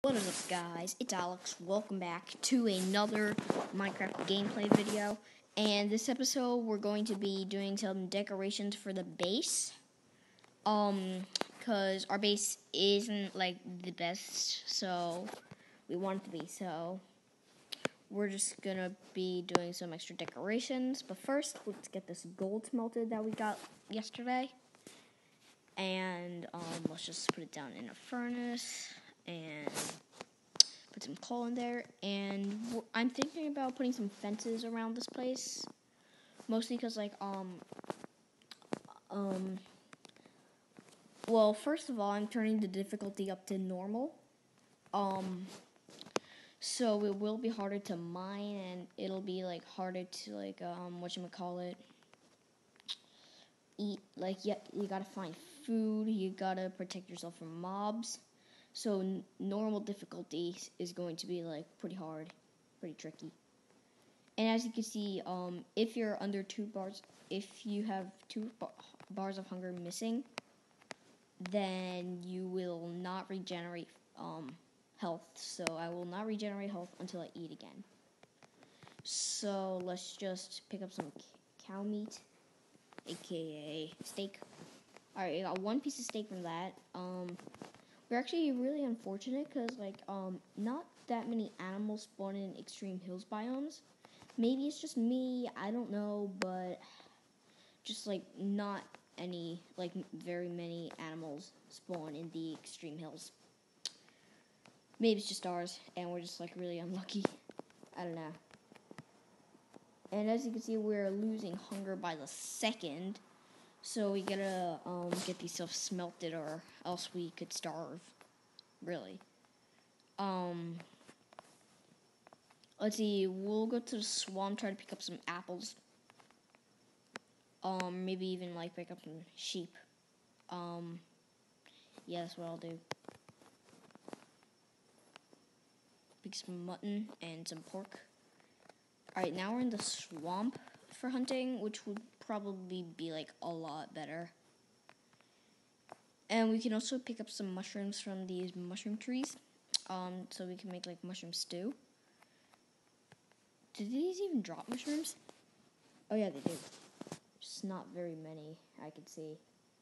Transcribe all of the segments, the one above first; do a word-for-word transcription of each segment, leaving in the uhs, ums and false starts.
What is up, guys? It's Alex. Welcome back to another Minecraft gameplay video. And this episode, we're going to be doing some decorations for the base. Um, because our base isn't, like, the best, so we want it to be. So, we're just gonna be doing some extra decorations. But first, let's get this gold smelted that we got yesterday. And, um, let's just put it down in a furnace. And put some coal in there, and I'm thinking about putting some fences around this place, mostly because, like, um, um, well, first of all, I'm turning the difficulty up to normal, um, so it will be harder to mine, and it'll be, like, harder to, like, um, whatchamacallit, eat, like, yeah, you gotta find food, you gotta protect yourself from mobs. So n- normal difficulty is going to be like pretty hard, pretty tricky. And as you can see, um, if you're under two bars, if you have two bar- bars of hunger missing, then you will not regenerate um, health. So I will not regenerate health until I eat again. So let's just pick up some c- cow meat, aka steak. All right, I got one piece of steak from that. Um. We're actually really unfortunate because, like, um, not that many animals spawn in extreme hills biomes. Maybe it's just me, I don't know, but just, like, not any, like, very many animals spawn in the extreme hills. Maybe it's just ours, and we're just, like, really unlucky. I don't know. And as you can see, we're losing hunger by the second. So we gotta um, get these stuff smelted, or else we could starve. Really. Um, let's see, we'll go to the swamp, try to pick up some apples. Um, maybe even, like, pick up some sheep. Um, yeah, that's what I'll do. Pick some mutton and some pork. Alright, now we're in the swamp for hunting, which would probably be, like, a lot better. And we can also pick up some mushrooms from these mushroom trees. Um, so we can make, like, mushroom stew. Do these even drop mushrooms? Oh, yeah, they do. Just not very many, I could see.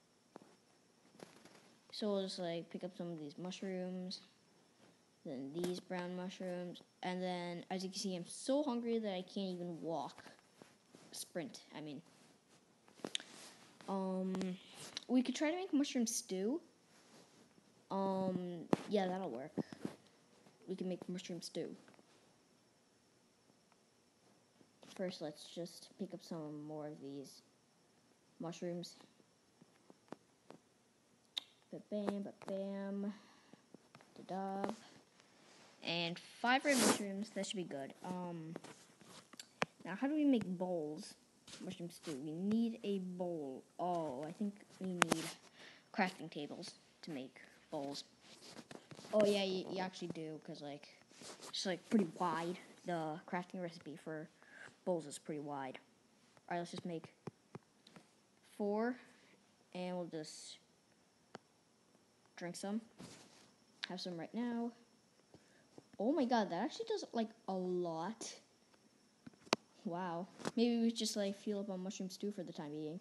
So we'll just, like, pick up some of these mushrooms. Then these brown mushrooms. And then, as you can see, I'm so hungry that I can't even walk. Sprint, I mean. Um, we could try to make mushroom stew. Um, yeah, that'll work. We can make mushroom stew. First, let's just pick up some more of these mushrooms. Ba-bam, ba-bam. Da-da. And five red mushrooms, that should be good. Um, now, how do we make bowls? Mushroom stew. We need a bowl. Oh, I think we need crafting tables to make bowls. Oh, yeah, you, you actually do, because, like, it's, like, pretty wide. The crafting recipe for bowls is pretty wide. Alright, let's just make four, and we'll just drink some. Have some right now. Oh my god, that actually does, like, a lot. Wow. Maybe we just, like, fuel up on mushroom stew for the time being.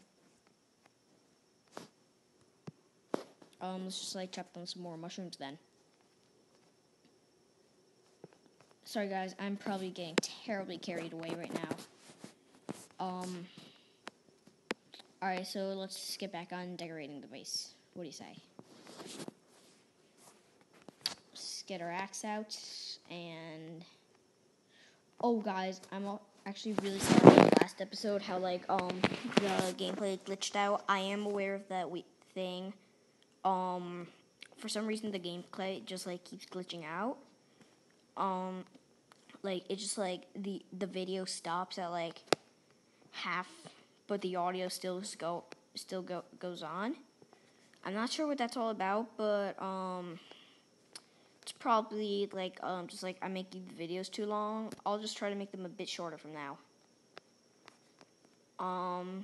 Um, let's just, like, chop on some more mushrooms then. Sorry, guys, I'm probably getting terribly carried away right now. Um, alright, so let's get back on decorating the base. What do you say? Let's get our axe out, and... Oh, guys, I'm actually really sorry for the last episode, how, like, um, the gameplay glitched out. I am aware of that we- thing. Um, for some reason, the gameplay just, like, keeps glitching out. Um, like, it just, like, the, the video stops at, like, half, but the audio still go still go goes on. I'm not sure what that's all about, but, um... it's probably, like, um, just, like, I'm making the videos too long. I'll just try to make them a bit shorter from now. Um,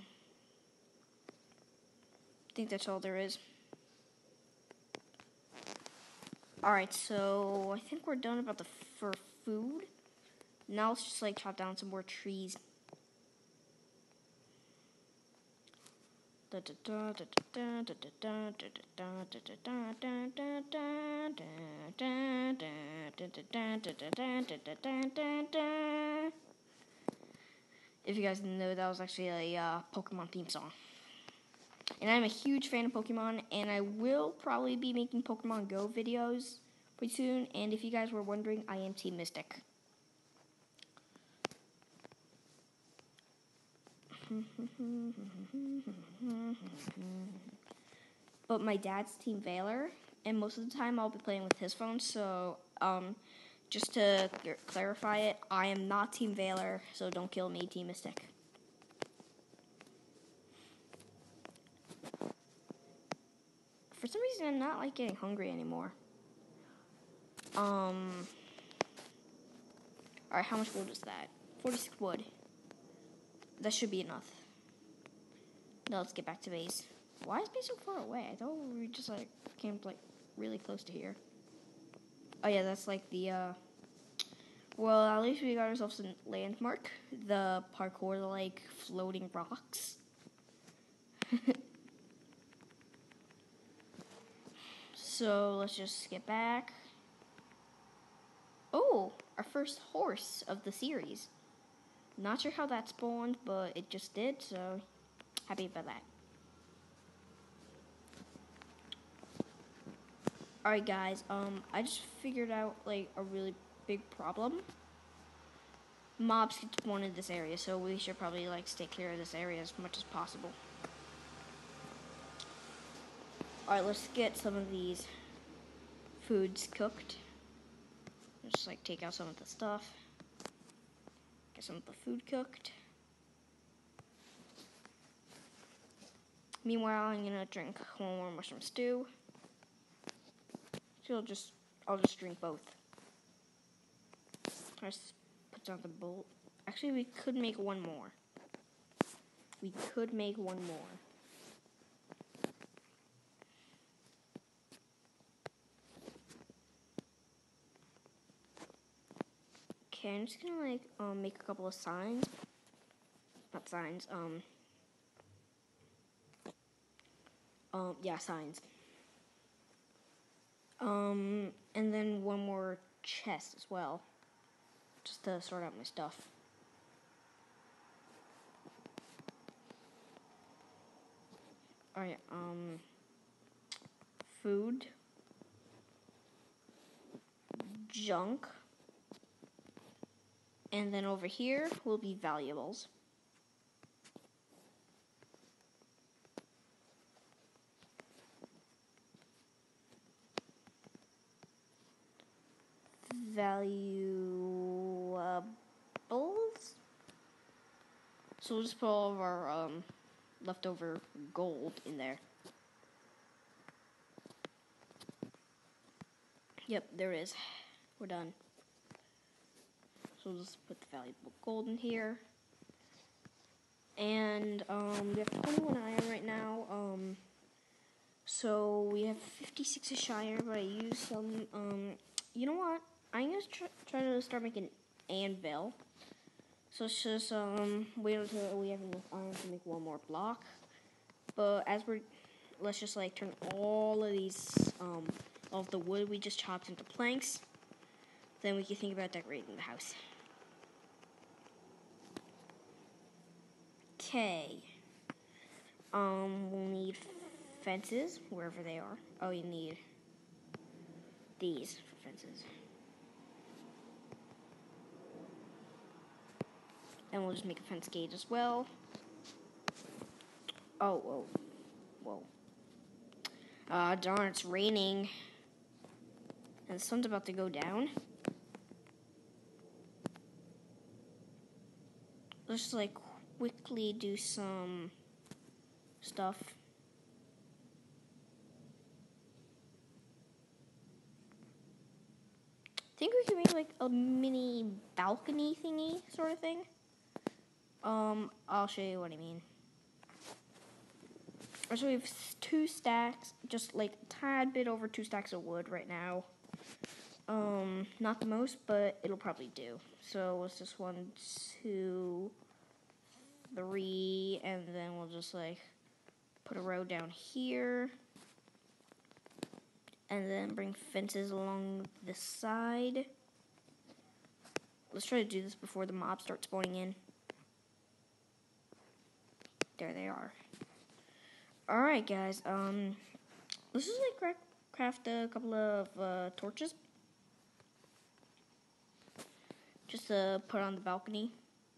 I think that's all there is. Alright, so I think we're done about the for food. Now let's just like chop down some more trees. If you guys didn't know, that was actually a uh, Pokemon theme song. And I'm a huge fan of Pokemon, and I will probably be making Pokemon Go videos pretty soon. And if you guys were wondering, I am Team Mystic. But my dad's Team Valor, and most of the time I'll be playing with his phone, so um, just to clarify it, I am not Team Valor, so don't kill me, Team Mystic. For some reason, I'm not like getting hungry anymore. Um. Alright, how much wood is that? forty-six wood. That should be enough. Now let's get back to base. Why is base so far away? I thought we just like came like really close to here. Oh yeah, that's like the uh well, at least we got ourselves a landmark. The parkour, the like floating rocks. So let's just get back. Oh, our first horse of the series. Not sure how that spawned, but it just did, so happy about that. Alright guys, um, I just figured out like a really big problem. Mobs can spawn in this area, so we should probably like stay clear of this area as much as possible. Alright, let's get some of these foods cooked. Just like take out some of the stuff. Get some of the food cooked. Meanwhile, I'm gonna drink one more mushroom stew. So I'll just I'll just drink both. Let's put down the bowl. Actually, we could make one more. We could make one more. Okay, I'm just gonna like um make a couple of signs. Not signs, um Um yeah, signs. Um and then one more chest as well. Just to sort out my stuff. Alright, um food. Junk. And then over here will be valuables. Valuables. So we'll just put all of our um, leftover gold in there. Yep, there it is. We're done. So we'll just put the valuable gold in here. And um, we have twenty-one iron right now. Um, so we have fifty-six iron, but I use some. Um, you know what? I'm gonna try, try to start making anvil. So it's just um, wait until we have enough iron to make one more block. But as we're, let's just like turn all of these um, all of the wood we just chopped into planks. Then we can think about decorating the house. Okay. Um, we'll need fences wherever they are. Oh, you need these for fences. And we'll just make a fence gate as well. Oh, whoa. Whoa. Ah, uh, darn, it's raining. And the sun's about to go down. Let's just, like, quickly do some stuff. I think we can make, like, a mini balcony thingy sort of thing. Um, I'll show you what I mean. So we have two stacks, just like a tad bit over two stacks of wood right now. Um, not the most, but it'll probably do. So what's this one, two, three, and then we'll just like put a row down here, and then bring fences along the side. Let's try to do this before the mobs start spawning in. There they are. Alright, guys. Um, let's just like cra craft a couple of uh, torches. Just to put on the balcony.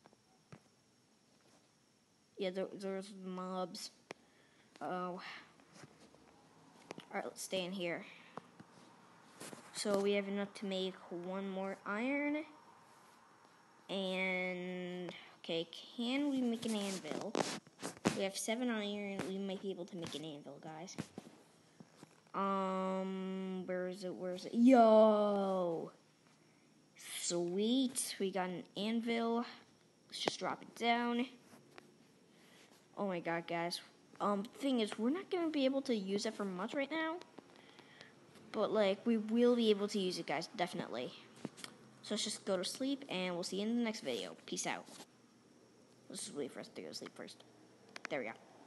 Yeah, there, there's mobs. Oh. Alright, let's stay in here. So we have enough to make one more iron. And, okay, can we make an anvil? We have seven iron. We might be able to make an anvil, guys. Um, where is it? Where is it? Yo! Sweet. We got an anvil. Let's just drop it down. Oh my god, guys. Um, thing is, we're not going to be able to use it for much right now. But, like, we will be able to use it, guys. Definitely. So let's just go to sleep, and we'll see you in the next video. Peace out. Let's just wait for us to go to sleep first. There we go.